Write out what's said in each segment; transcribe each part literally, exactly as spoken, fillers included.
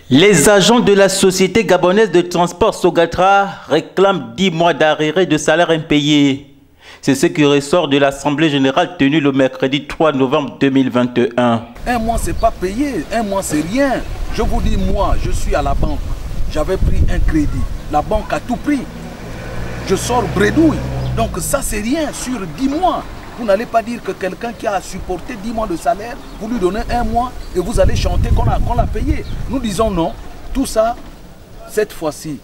Les agents de la société gabonaise de transport Sogatra réclament dix mois d'arriérés de salaire impayés. C'est ce qui ressort de l'Assemblée générale tenue le mercredi trois novembre deux mille vingt et un. Un mois, c'est pas payé. Un mois, c'est rien. Je vous dis, moi, je suis à la banque. J'avais pris un crédit. La banque a tout pris. Je sors bredouille. Donc ça, c'est rien sur dix mois. Vous n'allez pas dire que quelqu'un qui a supporté dix mois de salaire, vous lui donnez un mois et vous allez chanter qu'on a, qu'on l'a payé. Nous disons non. Tout ça, cette fois-ci,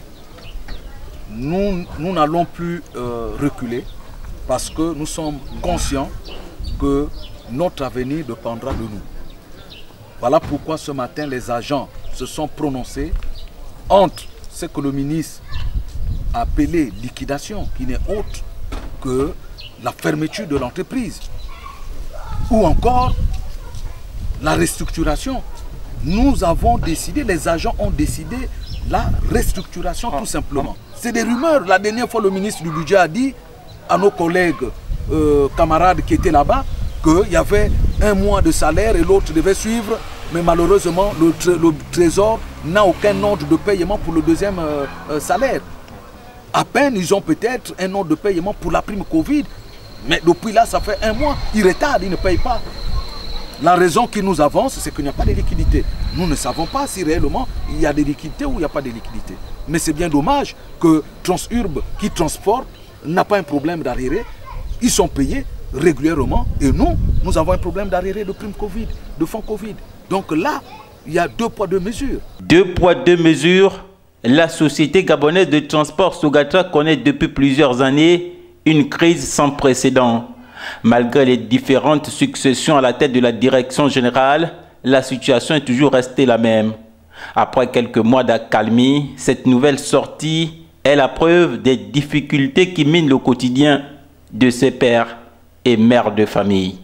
nous nous n'allons plus euh, reculer parce que nous sommes conscients que notre avenir dépendra de nous. Voilà pourquoi ce matin, les agents se sont prononcés entre ce que le ministre a appelé liquidation, qui n'est autre que la fermeture de l'entreprise, ou encore la restructuration. Nous avons décidé, les agents ont décidé la restructuration tout simplement. C'est des rumeurs. La dernière fois, le ministre du Budget a dit à nos collègues, euh, camarades qui étaient là-bas, qu'il y avait un mois de salaire et l'autre devait suivre, mais malheureusement, le, tré le Trésor n'a aucun ordre de paiement pour le deuxième euh, euh, salaire. À peine, ils ont peut-être un ordre de paiement pour la prime Covid, mais depuis là, ça fait un mois, ils retardent, ils ne payent pas. La raison qui nous avance, c'est qu'il n'y a pas de liquidité. Nous ne savons pas si réellement il y a des liquidités ou il n'y a pas de liquidité. Mais c'est bien dommage que Transurb, qui transporte, n'a pas un problème d'arriéré. Ils sont payés régulièrement et nous, nous avons un problème d'arriéré de prime Covid, de fonds Covid. Donc là, il y a deux poids, deux mesures. Deux poids, deux mesures. La société gabonaise de transport Sogatra connaît depuis plusieurs années une crise sans précédent. Malgré les différentes successions à la tête de la direction générale, la situation est toujours restée la même. Après quelques mois d'accalmie, cette nouvelle sortie est la preuve des difficultés qui minent le quotidien de ces pères et mères de famille.